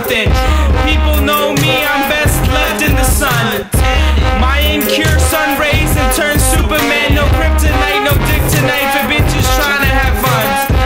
something. People know me, I'm best left in the sun. My incure sun rays and turn Superman. No kryptonite, no dick tonight for bitches trying to have fun.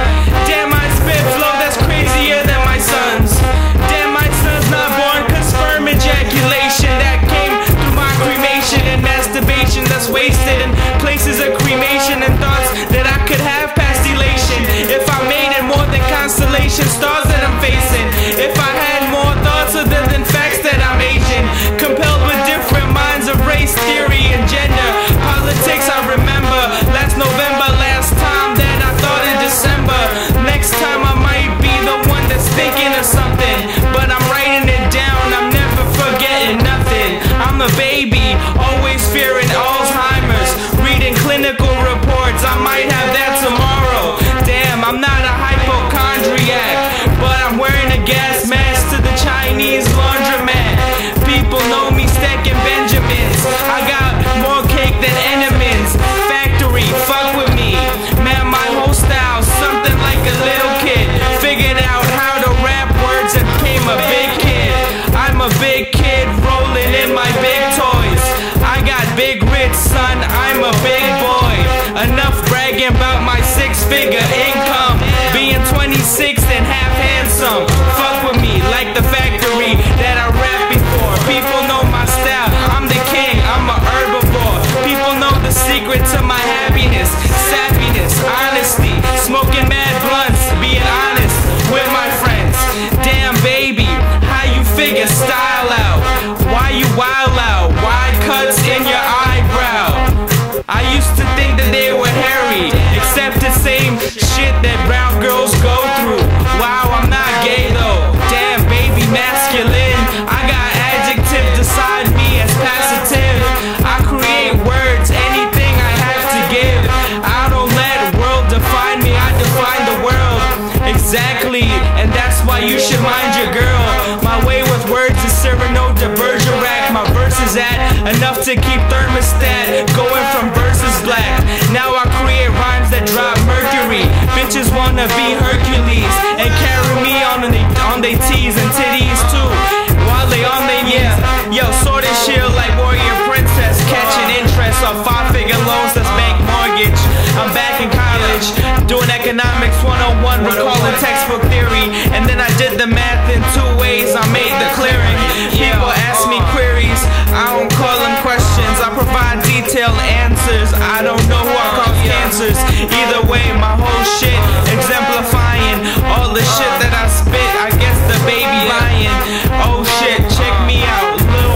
Damn, I spit flow that's crazier than my son's. Damn, my son's not born cause sperm ejaculation that came through my cremation and masturbation that's wasted in places of cremation and thoughts that I could have past elation. If I made it more than constellation stars that I'm facing. If I had more thoughts other than facts that I'm Asian. Compelled with different minds of race, theory, and gender. Politics I remember. Last November, last time that I thought in December. Next time I might be the one that's thinking of something, but I'm writing it down, I'm never forgetting nothing. I'm a baby, always fearing Alzheimer's. Reading clinical reports, I might have that tomorrow. Damn, I'm not a hypochondriac, but I'm wearing a gas mask to the Chinese laundromat. People know me stacking Benjamins. I got more cake than enemies. Factory, fuck with me. Man, my whole style, something like a little kid. Figured out how to rap words and became a big kid. I'm a big kid rolling in my big toys. I got big rich, son, I'm a big boy. Enough bragging about my six-figure income. Being 26 and half handsome. Fuck with me like the factory that I rap before. People know my style, I'm the king, I'm a herbivore. People know the secret to my happiness, sappiness, honesty. Smoking mad blunts, being honest with my friends. Damn baby, how you figure style out? Why you wild out? Wide cuts in your eyebrow. I used to think that they were hairy, except the same shit that brown girls go through. Wow, I'm not gay though. Damn baby, masculine. I got adjective beside me as positive. I create words, anything I have to give. I don't let world define me, I define the world. Exactly, and that's why you should mind your girl. My way with words is Cyrano de Bergerac. My verse is at enough to keep thermostat going from verses black. Now I create rhymes that drop mercury. Bitches wanna be Hercules and carry me on they T's and titties too. While they on they yo, sword and shield like warrior princess. Catching interest on 5-figure loans that's bank mortgage. I'm back in college, doing economics 101, recalling textbook theory. And then I did the math in 2 ways, I made the clearing. People ask me queries, I don't call them questions, I provide detailed answers. I don't know who I cause cancers. Either way, my whole shit exemplifying all the shit that I spit. I guess the baby lying. Oh shit, check me out, Lil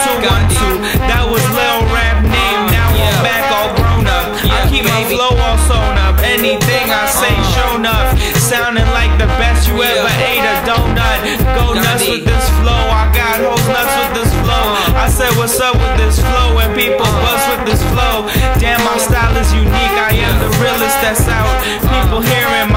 1212. That was Lil rap name, now I'm back all grown up. I keep my flow all sewn up, anything I say shown up. Sounding like the best you ever ate a donut. Go nuts with this flow, I got hoes nuts with this flow. I said what's up with this flow and people buzz with this flow. Damn, my style is unique, I am the realest that's out. People hearing